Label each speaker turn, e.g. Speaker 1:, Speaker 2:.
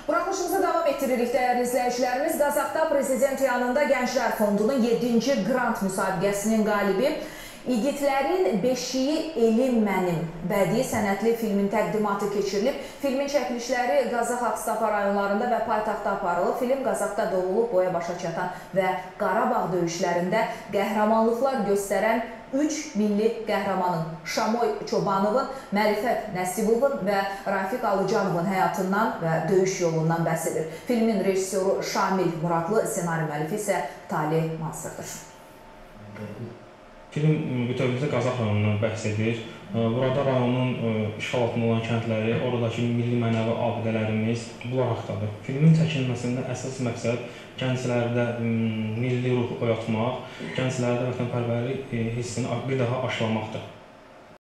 Speaker 1: Buraxılışımıza davam etdiririk dəyərli izləyicilərimiz. Qazaxda Prezident yanında Gənclər Fondunun 7-ci Grant müsabiqəsinin qalibi İgidlərin Beşiyi Elim Mənim bədii sənətli filmin təqdimatı keçirilib. Filmin çəkilişləri Qazax, Ağstafa rayonlarında və paytaxtda aparılıb. Film Qazaxda doğulub, boya başa çatan və Qarabağ döyüşlərində qəhrəmanlıqlar göstərən 3 milli qəhrəmanın Şamoy Çobanovun, Mərifət Nəsibovun və Rafiq Alıcanovun həyatından və döyüş yolundan bəhs edir. Filmin rejissoru Şamil Muradlı, ssenari müəllifi isə Talih Mansırdır.
Speaker 2: Film bütövlükdə Qazax rayonundan bəhs edir. Burada rayonun işğal altında olan kəndləri, oradakı milli mənəvi abidələrimiz bunlar haqqdadır. Filmin çəkilməsində əsas məqsəd gənclərdə milli ruh oyatmaq, gənclərdə vətənpərvərlik hissini bir daha aşılamaqdır.